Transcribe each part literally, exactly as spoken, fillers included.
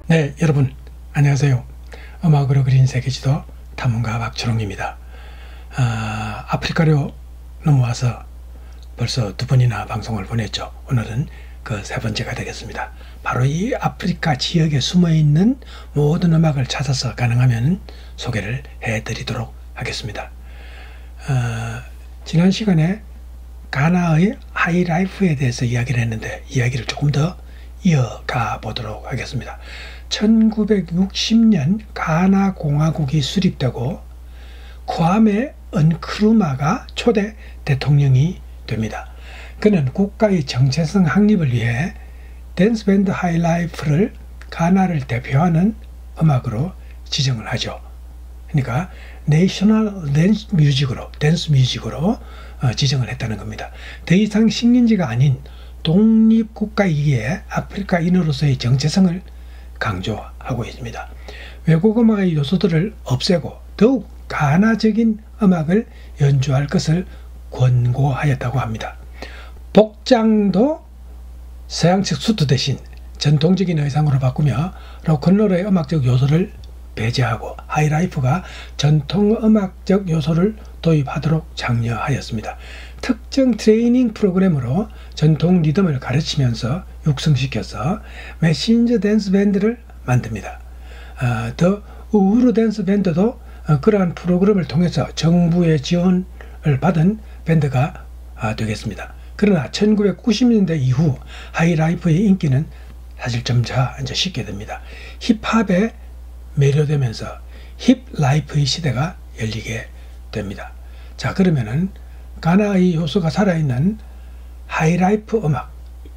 네, 여러분 안녕하세요. 음악으로 그린 세계지도 탐험가 박철웅입니다. 아, 아프리카로 넘어와서 벌써 두 번이나 방송을 보냈죠. 오늘은 그 세 번째가 되겠습니다. 바로 이 아프리카 지역에 숨어있는 모든 음악을 찾아서 가능하면 소개를 해드리도록 하겠습니다. 아, 지난 시간에 가나의 하이라이프에 대해서 이야기를 했는데 이야기를 조금 더 이어가 보도록 하겠습니다. 천구백육십 년 가나 공화국이 수립되고 쿠아메 은크루마가 초대 대통령이 됩니다. 그는 국가의 정체성 확립을 위해 댄스밴드 하이라이프를 가나를 대표하는 음악으로 지정을 하죠. 그러니까 내셔널 댄스 뮤직으로 댄스 뮤직으로 어, 지정을 했다는 겁니다. 더 이상 식민지가 아닌 독립국가이기에 아프리카인으로서의 정체성을 강조하고 있습니다. 외국 음악의 요소들을 없애고 더욱 가나적인 음악을 연주할 것을 권고하였다고 합니다. 복장도 서양식 수트 대신 전통적인 의상으로 바꾸며 로큰롤의 음악적 요소를 배제하고 하이라이프가 전통 음악적 요소를 도입하도록 장려하였습니다. 특정 트레이닝 프로그램으로 전통 리듬을 가르치면서 육성시켜서 메신저 댄스 밴드를 만듭니다. 어, 더 우후루 댄스 밴드도 어, 그러한 프로그램을 통해서 정부의 지원을 받은 밴드가 어, 되겠습니다. 그러나 천구백구십 년대 이후 하이라이프의 인기는 사실 점차 이제 식게 됩니다. 힙합에 매료되면서 힙라이프의 시대가 열리게 됩니다. 자, 그러면은 가나의 요소가 살아있는 하이라이프 음악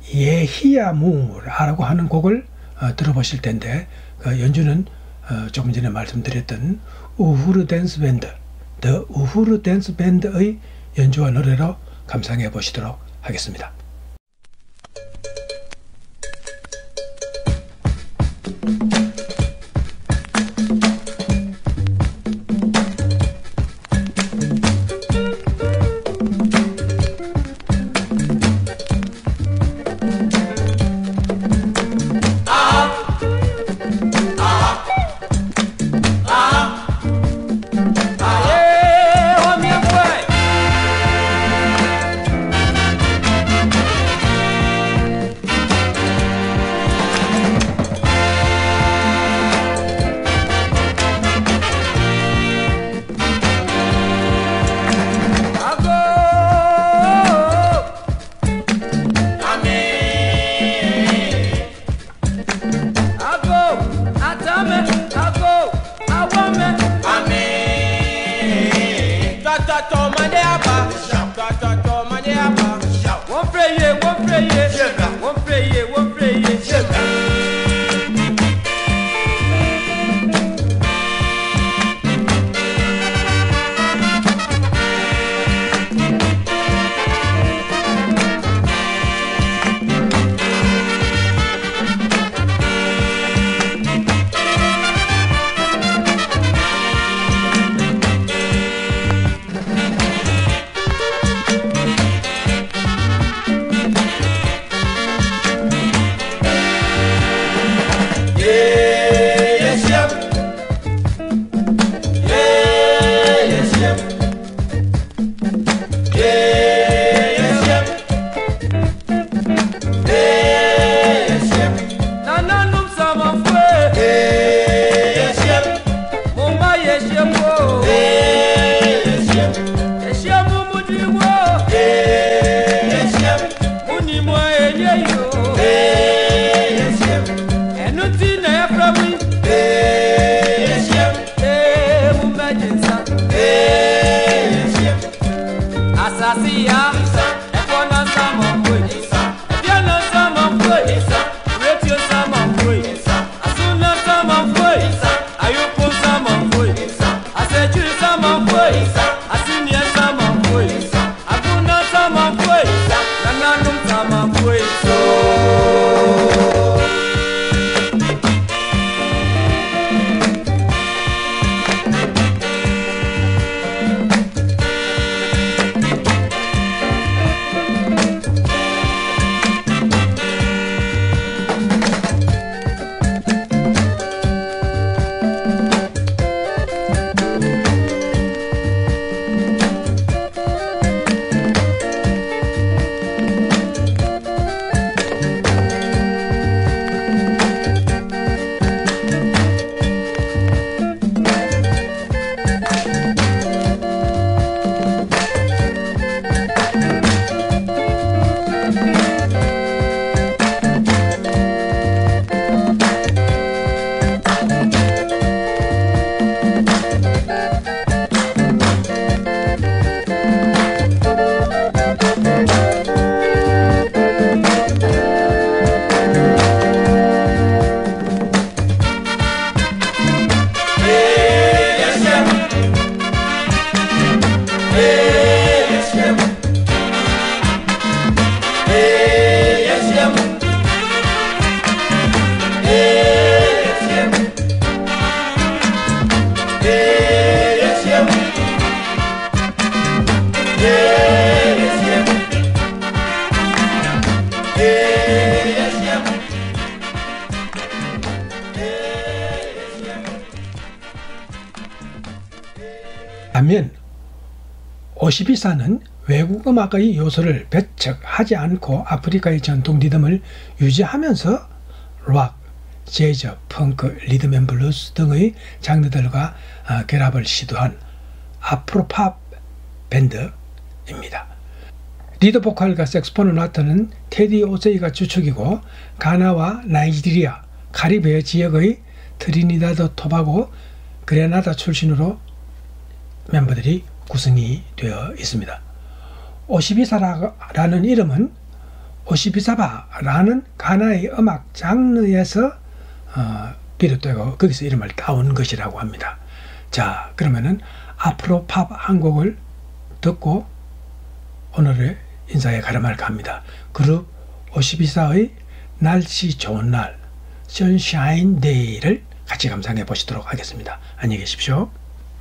예히야무라고 하는 곡을 어, 들어보실 텐데 그 연주는 어, 조금 전에 말씀드렸던 우후루 댄스 밴드, 더 우후루 댄스 밴드의 연주와 노래로 감상해 보시도록 하겠습니다. 반면 오십이사는 외국 음악의 요소를 배척하지 않고 아프리카의 전통 리듬을 유지하면서 락, 재즈, 펑크, 리듬앤블루스 등의 장르들과 결합을 시도한 아프로팝 밴드입니다. 리드 보컬과 색소폰을 맡는 테디 오세이가 주축이고 가나와 나이지리아, 카리브해 지역의 트리니다드 토바고, 그레나다 출신으로 멤버들이 구성이 되어 있습니다. 오십이사라는 이름은 오십이사바라는 가나의 음악 장르에서 어, 비롯되고 거기서 이름을 따온 것이라고 합니다. 자, 그러면은 앞으로 팝 한 곡을 듣고 오늘의 인사에 가름할까 합니다. 그룹 오십이사의 날씨 좋은 날, Sunshine Day를 같이 감상해 보시도록 하겠습니다. 안녕히 계십시오.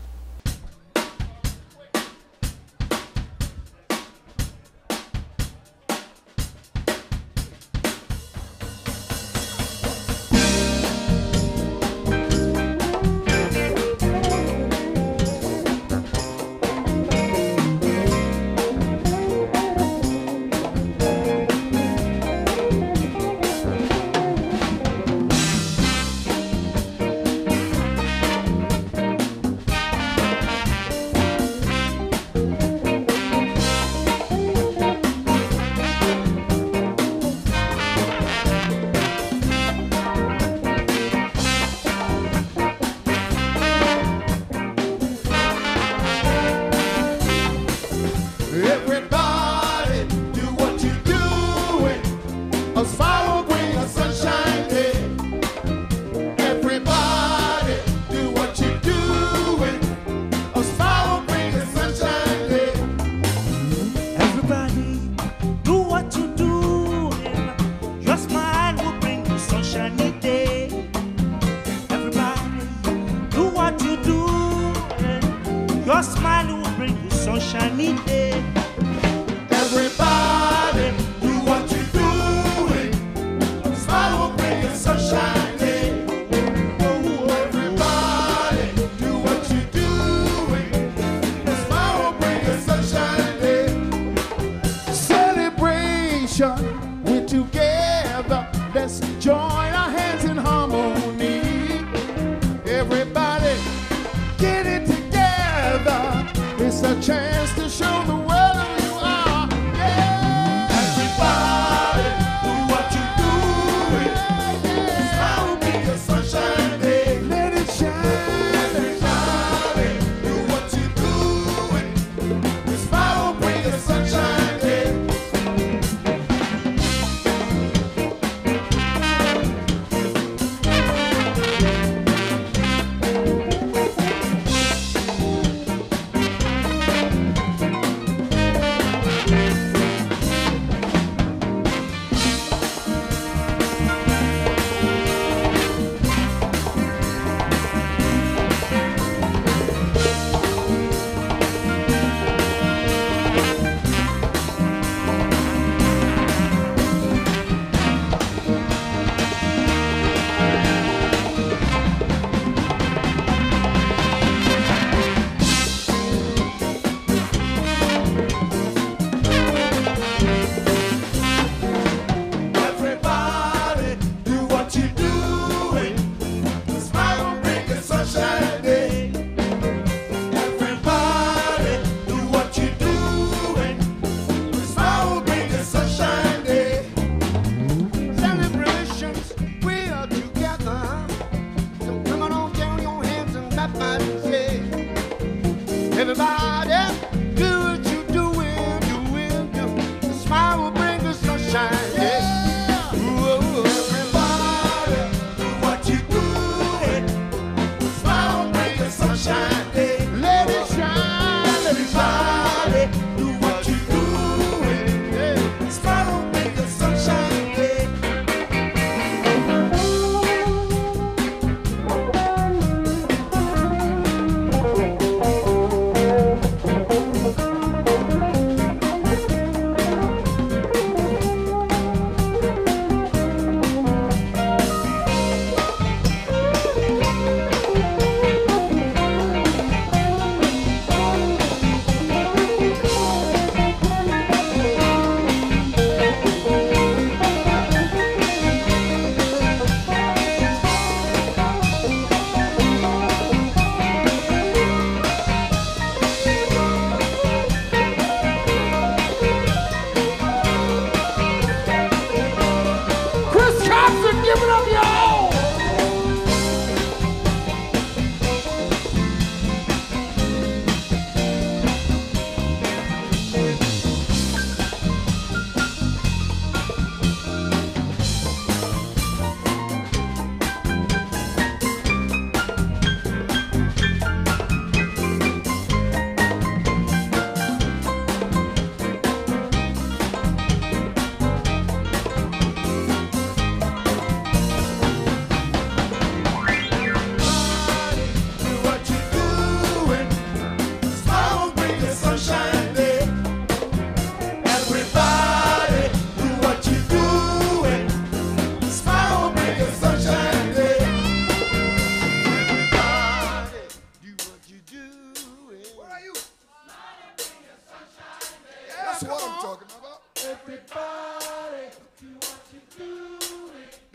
Your smile will bring you sunshiny day. Everybody, do what you're doing. Your smile will bring you sunshine day. Oh, everybody, do what you're doing. Your smile will bring you sunshine day. Celebration, we're together. Let's join our hands in harmony. Everybody, get it together. It's a chance to show the world who you are. Yeah. Everybody, do what you're doing. Smile will be your sunshine day. Let it shine. Everybody, do what you're doing. Smile will bring your sunshine day.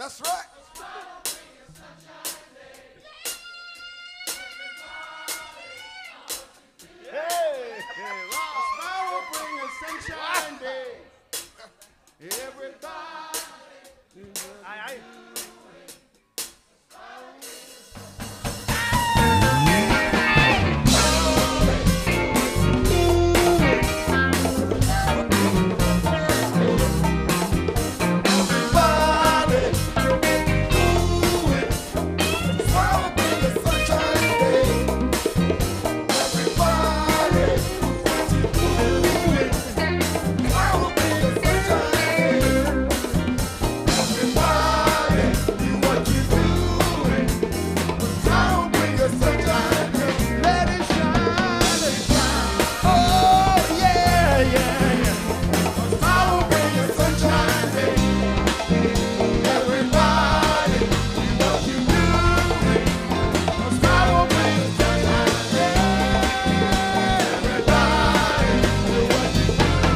That's right. Hey, hey, wow. A smile will bring a sunshine day. Everybody. Aye, aye.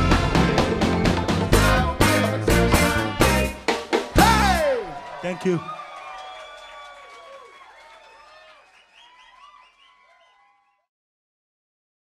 Thank you.